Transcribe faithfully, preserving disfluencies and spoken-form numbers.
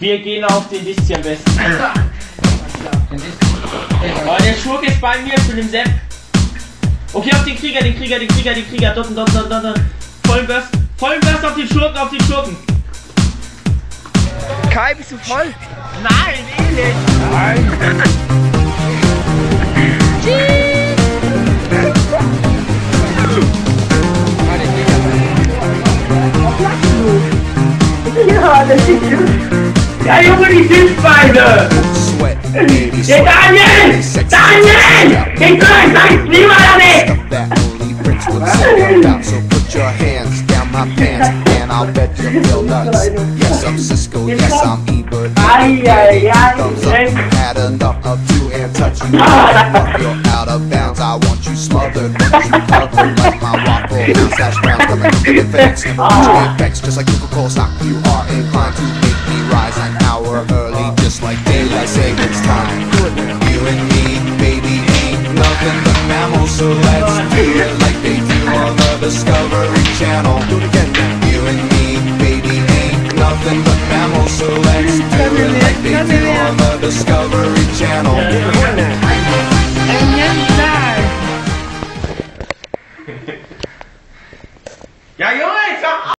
Wir gehen auf den Diszi am besten. Oh, der Schurke ist bei mir für den Sepp. Okay, auf den Krieger, den Krieger, den Krieger, den Krieger. Dort, dort, dort, dort, dort. Vollen Burst. Vollen Burst auf den Schurken, auf den Schurken. Kai, bist du voll? Nein, elend. Nein. Ja, das ist gut. Ja, Junge, die Süßbeine! Der Daniel! Daniel! Ich soll sagen, lieber damit! So put your hands down my pants and I'll bet you feel nuts. Yes, I'm Cisco, yes, I'm Ebert. Thumbs up, had enough of two hand touching. You're out of bounds, I want you smothered, want you covered like my waffle. Now slash round, coming to the fence. Never put you in vex, just like Coca-Cola stock. You are inclined to make me rise an hour early, just like daylight savings time. You and me, baby, ain't nothing but mammals, so let's do it like they do on the Discovery Channel. Do it again. You and me, baby, ain't nothing but mammals, so let's do it like they do on the Discovery Channel.